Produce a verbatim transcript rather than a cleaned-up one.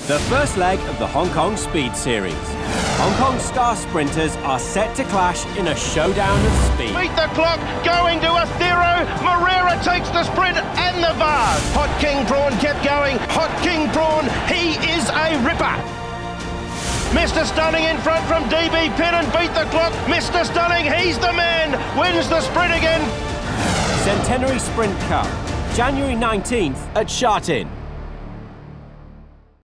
The first leg of the Hong Kong Speed Series. Hong Kong star sprinters are set to clash in a showdown of speed. Beat the clock, going to a zero. Moreira takes the sprint and the vase. Hot King Prawn kept going. Hot King Prawn, he is a ripper. Mister Stunning in front from D B Pennon, beat the clock. Mister Stunning, he's the man, wins the sprint again. Centenary Sprint Cup, January nineteenth at Sha Tin.